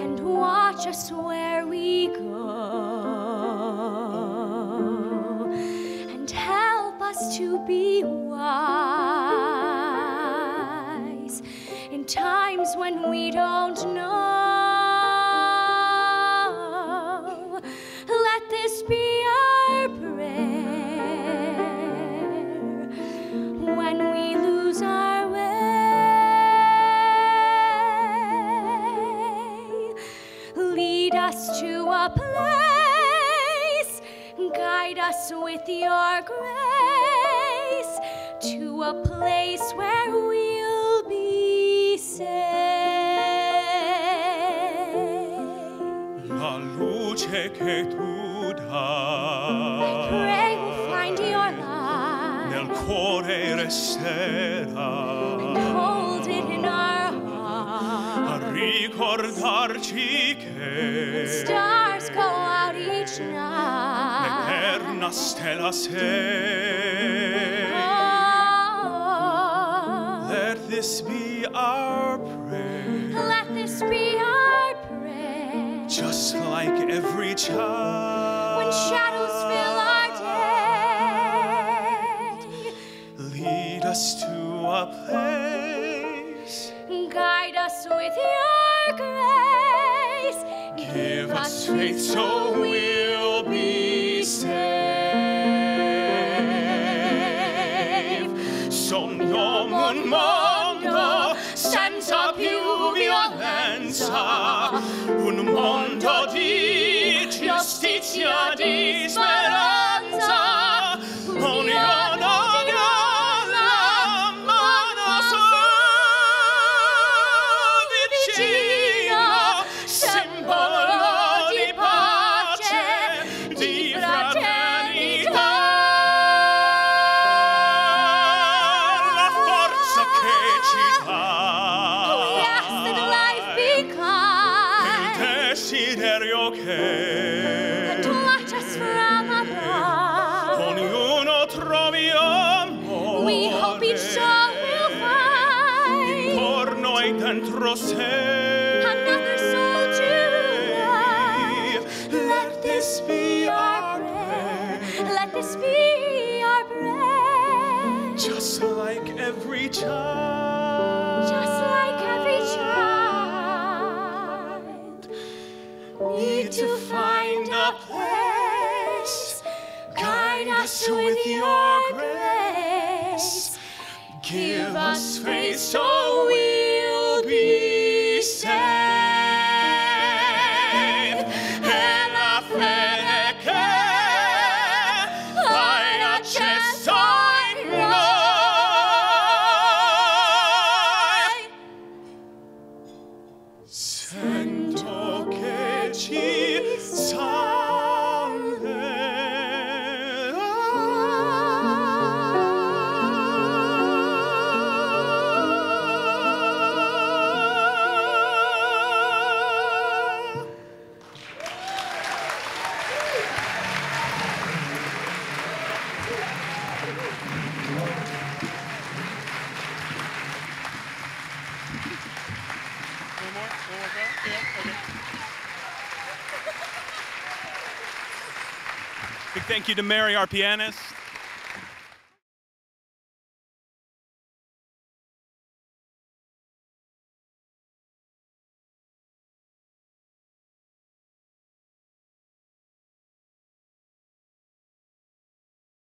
and watch us where we go, and help us to be wise in times when we don't know. Let this be our prayer when we lose our way. Lead us to a place, guide us with your grace, to a place where we'll be safe. La luce che tu dai, I pray we'll find your light nel cuore resterà, and hold it in our a heart. ricordarci che Stars go out each night. l'eterna stella sei. Oh, Let this be our prayer, let this be our prayer. just like every child. When shadows fill our day, Lead us to a place, guide us with your grace. give us faith so we'll be safe. Sogniamo un mondo senza più violenza, un mondo di giustizia, di speranza. Ognuno la mano vicino, simbolo di pace, di fraternità. La forza che ci dà, Oh yes, that life be il kind, desiderio che and watch us from above. ognuno trovi amore. We hope each soul will find Intorno e dentro sé. another soul to love. Let this be our prayer. Let this be our prayer. Just like every child. Just like every child, need to find a place, guide us with your grace, give us faith so we'll be safe. E la fede che hai acceso in noi, sento che ci salverà. Big thank you to Mary, our pianist.